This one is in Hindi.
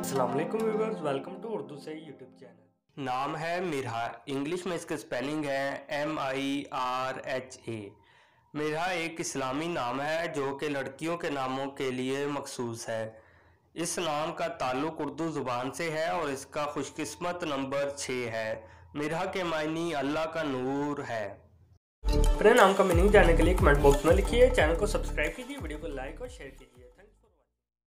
अस्सलाम वालेकुम व्यूअर्स, वेलकम टू उर्दूसई यूट्यूब चैनल। नाम है मिरहा। इंग्लिश में इसका स्पेलिंग है MIRHA। मिरहा एक इस्लामी नाम है जो कि लड़कियों के नामों के लिए मखसूस है। इस नाम का ताल्लुक उर्दू ज़ुबान से है और इसका खुशकिस्मत नंबर 6 है। मिरहा के मायनी अल्लाह का नूर है। अपने नाम का मीनिंग जानने के लिए कमेंट बॉक्स में लिखिए, चैनल को सब्सक्राइब कीजिए, वीडियो को लाइक और शेयर कीजिए।